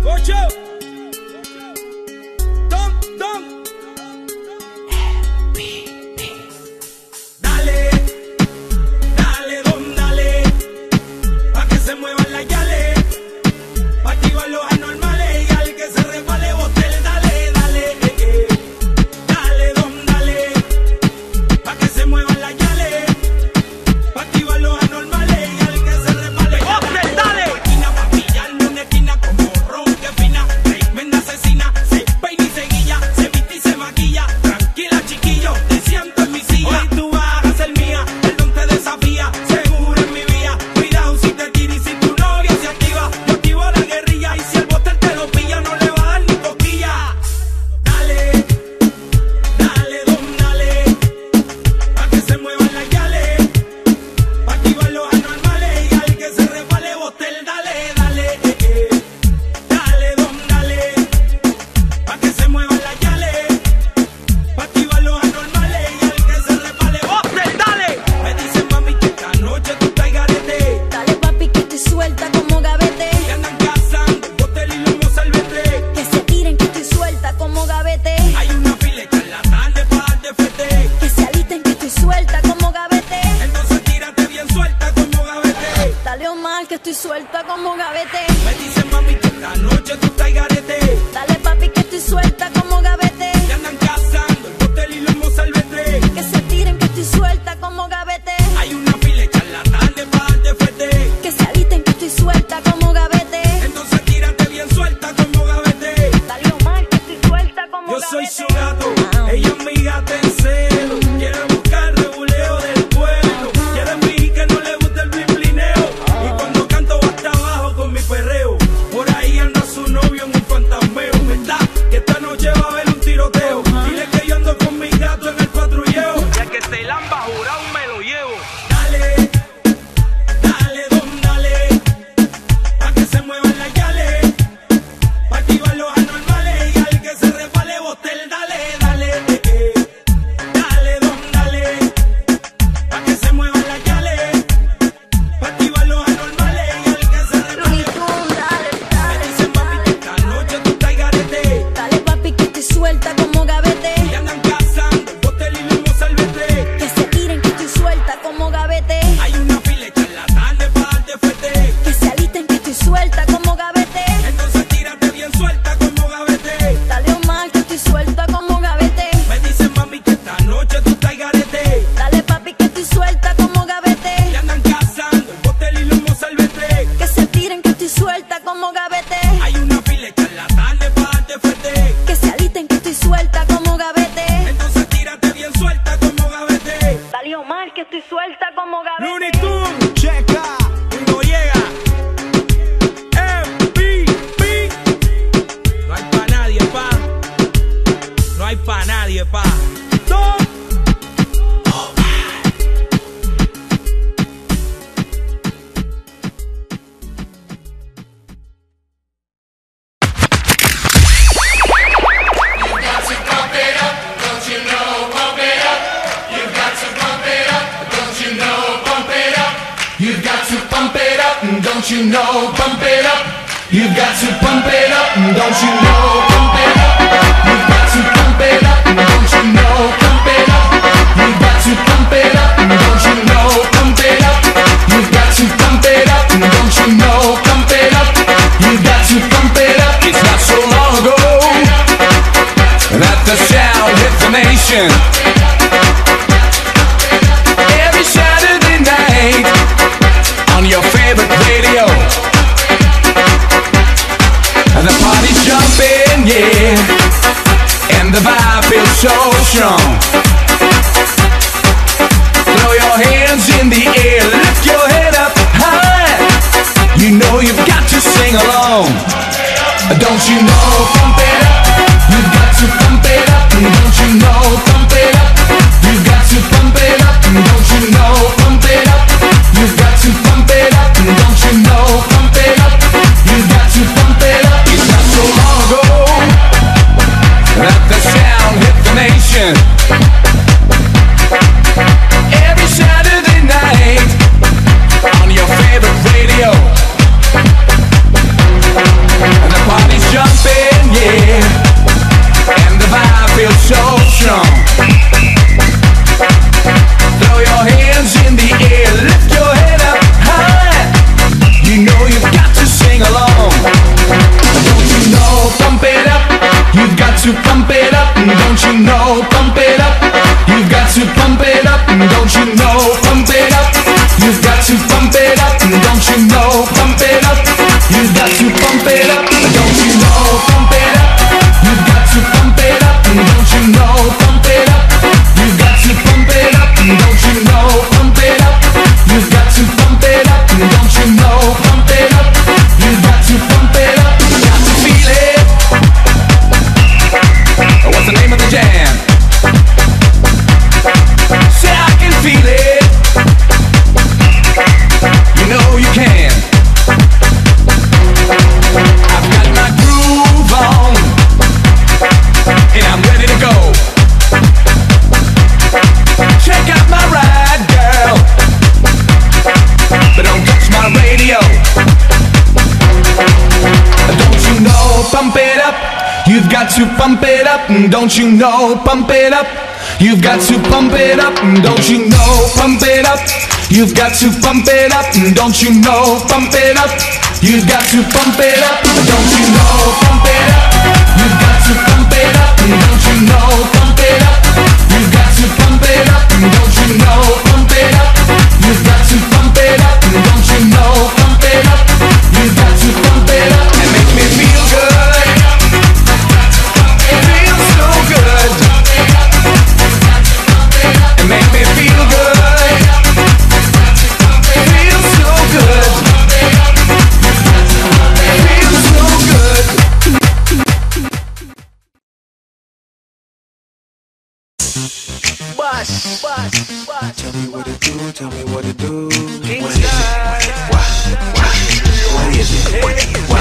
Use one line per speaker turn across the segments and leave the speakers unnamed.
And the party's got to pump it up, don't you know? Pump it up. You've got to pump it up, don't you know? Pump it up. You've got to pump it up, don't you know? Pump it up. You've got to pump it up, don't you know? Pump it up. You've got to pump it up, don't you know? Pump it up. You've got to pump it up, don't you know? Pump it up. You've got to pump it up, don't you know? Pump it up. You've got to pump it up and make me feel good. It feels so good. And make me feel good. It feels so good. It feels so good.
Bus.
Tell me what to do, tell me what to do.
King
What is
Star.
it? What is it? What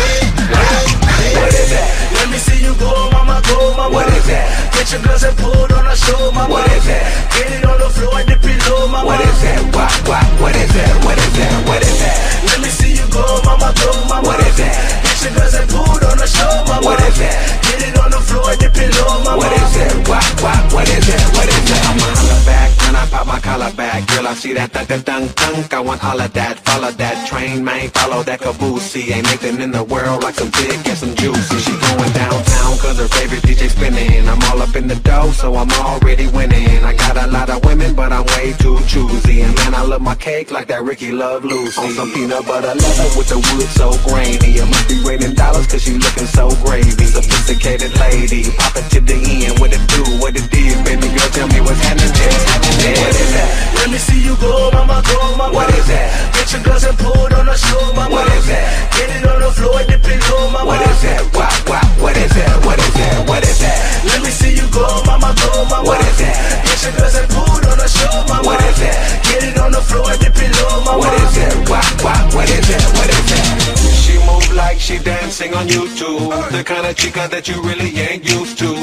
is that?
Let me see you go, mama, go, mama.
What is that?
Get your girls and pull on the show, mama.
What is that?
Get it on the floor, dip it low, mama.
What is that? What is that? What is that? What is that?
Let me see you go, mama, go, mama.
What is that?
Get your girls and pull on the show, mama.
What is that?
Get it on the floor, dip it low, mama.
What is that? What is that? What is that? I'ma holler back when I pop my collar back. Girl, I see that thunk. I want all of that. Follow that train, man. Follow that caboose. Ain't nothing in the world like some dick and some juicy. She going downtown cause her favorite DJ spinning. I'm all up in the dough, so I'm already winning. I got a lot of women, but I'm way too choosy. And man, I love my cake like that Ricky Love Lucy. On some peanut butter leather with the wood so grainy. It must be raining dollars cause she looking so gravy. Sophisticated lady, pop it to the end. What it do, what it is, baby girl, tell me what's happening there. What is that?
Let me see you go, mama, go, mama.
What is that?
Get your girls and pull on the show, mama.
What is that?
Get it on the floor, dip it low, mama.
What is that? What is that? What is that? What is that?
Let me see you go, mama, go, mama.
What is that?
Get your girls and pull on the show, mama.
What is that?
Get it on the floor, dip it low, mama.
What is that? What is that? What is that? She move like she dancing on YouTube. The kind of chica that you really ain't used to.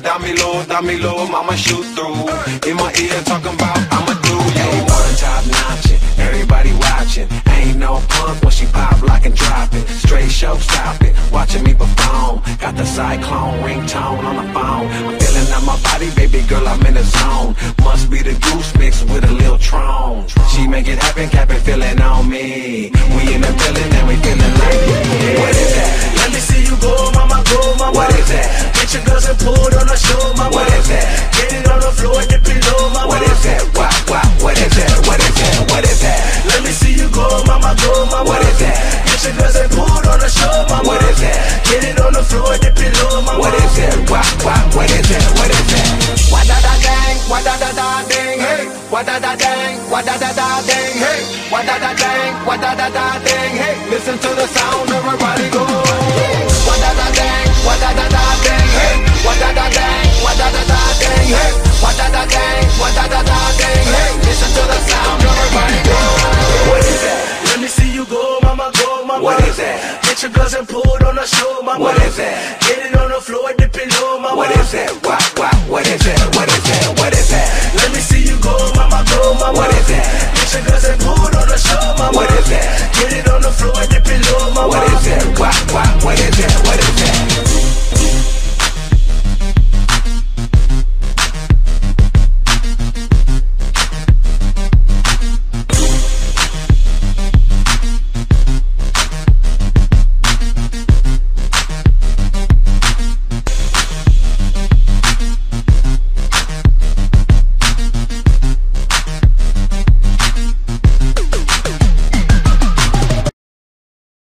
Down me low, mama shoot through. In my ear talking about I'ma do you. One top notching, everybody watching. Ain't no punk when she pop, lock and drop it. Straight show stopping, watching me perform. Got the cyclone ringtone on the phone. I'm feeling out my body, baby girl, I'm in the zone. Must be the goose mixed with a little Tron. She make it happen, Cap'n feeling on me. We in the building and we feeling like yeah. What is that?
Let me see you go, mama, go, mama.
What is that?
Get your girls and pull on the show, mama.
What is that?
Get it on the floor, dip it low, mama.
What is that? What is that? What is that? What is that?
Let me see you go, mama, go, mama.
What is that?
Get your girls and pull on the show, mama.
What is that?
Get it on the floor, dip it low, mama.
What is that? What is that? What is that?
What da da dang, what da da da ding, hey. What da da dang, what da da da ding, hey. What da da dang, what da da da ding, hey. Listen to the sound, everybody go. What da da dang, what da da da ding, hey. What da da dang, what da da da ding, hey. What da da dang, what da da da ding, hey. Listen to the sound, everybody go.
What is that?
Let me see you go, mama, go, mama.
What is that?
Get your girls and pull on the show, mama.
What is that?
Get it on the floor, dip it low, mama.
What is that? What is that? What is